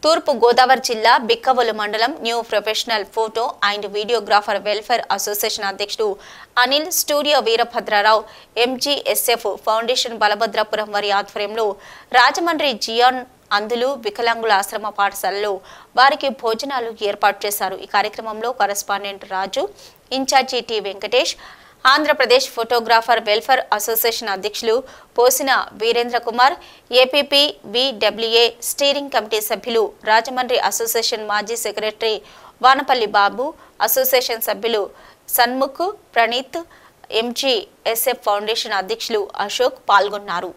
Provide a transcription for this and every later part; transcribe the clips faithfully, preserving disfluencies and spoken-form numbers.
తూర్పు గోదావరి జిల్లా బిక్కవోలు మండలం new professional photo and videographer welfare association అధ్యక్షుడు Anil studio Veerabhadrarao MGSF foundation Balabhadrapuram వారి ఆధ్వర్యంలో రాజమండ్రి జియాన్ అందులు వికలాంగుల ఆశ్రమ పాఠశాలలో వారికి భోజనాలు ఏర్పాటు చేశారు। ఈ కార్యక్రమంలో correspondent Raju, incharge T Venkatesh, Andhra Pradesh photographer welfare association అధ్యక్షులు Posina Veerendra Kumar, APP VWA steering committee సభ్యులు, రాజమండ్రి అసోసియేషన్ మాజీ సెక్రటరీ వానపల్లి బాబు, అసోసియేషన్ సభ్యులు సన్ముఖ్, ప్రణీత్, ఎంజీఎస్ఎఫ్ ఫౌండేషన్ అధ్యక్షులు అశోక్ పాల్గొన్నారు।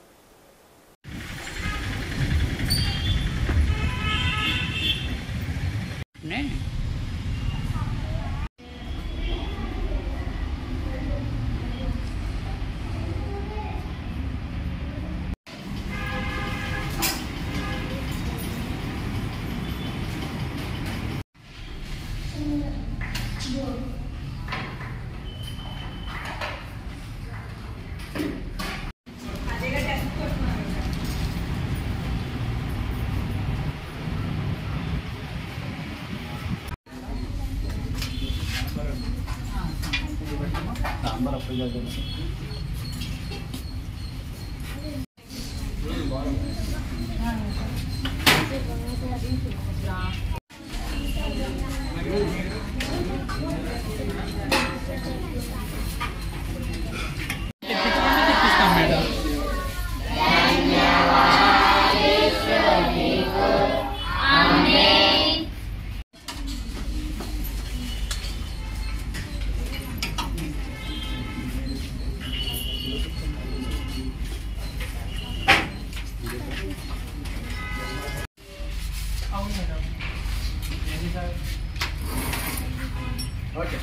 Okay.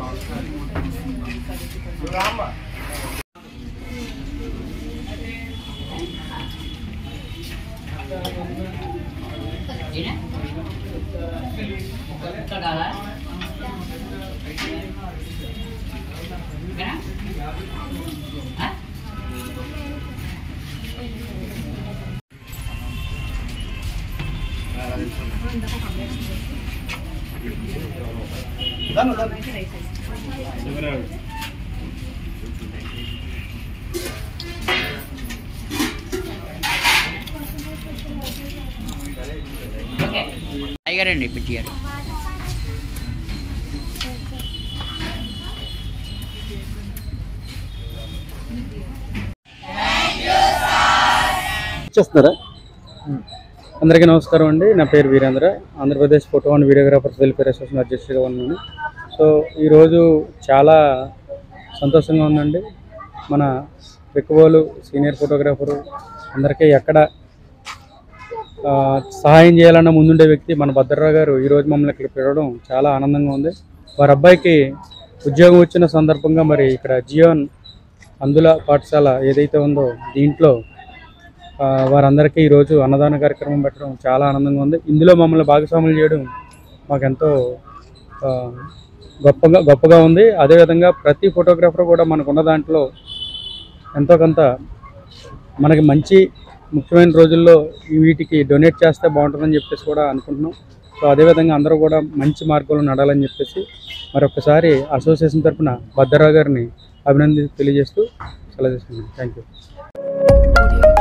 Dano, dano. Okay. Tiger and picture. చేస్తున్నారా? అందరికీ నమస్కారం అండి। నా పేరు Virendra, Andhra Pradesh photo and videographers welfare association అధ్యక్షుడిగా ఉన్నాను। సో ఈరోజు చాలా సంతోషంగా ఉందండి। మన బిక్కవోలు సీనియర్ ఫోటోగ్రాఫరు అందరికీ ఎక్కడ సహాయం చేయాలన్న ముందుండే వ్యక్తి మన భద్రరావు గారు ఈరోజు మమ్మల్ని ఇక్కడ పిలవడం చాలా ఆనందంగా ఉంది। వారి అబ్బాయికి ఉద్యోగం వచ్చిన సందర్భంగా మరి ఇక్కడ జియాన్ అందుల పాఠశాల ఏదైతే ఉందో దీంట్లో వారందరికీ ఈరోజు అన్నదాన కార్యక్రమం పెట్టడం చాలా ఆనందంగా ఉంది। ఇందులో మమ్మల్ని భాగస్వాములు చేయడం మాకెంతో గొప్పగా గొప్పగా ఉంది। అదేవిధంగా ప్రతి ఫోటోగ్రాఫర్ కూడా మనకున్న దాంట్లో ఎంతో కొంత మనకి మంచి ముఖ్యమైన రోజుల్లో వీటికి డొనేట్ చేస్తే బాగుంటుందని చెప్పేసి కూడా అనుకుంటున్నాం। సో అదేవిధంగా అందరూ కూడా మంచి మార్గంలో నడాలని చెప్పేసి మరొకసారి అసోసియేషన్ తరఫున భద్రరావు గారిని అభినందన తెలియజేస్తూ సెలవు తీసుకున్నాను। Thank you.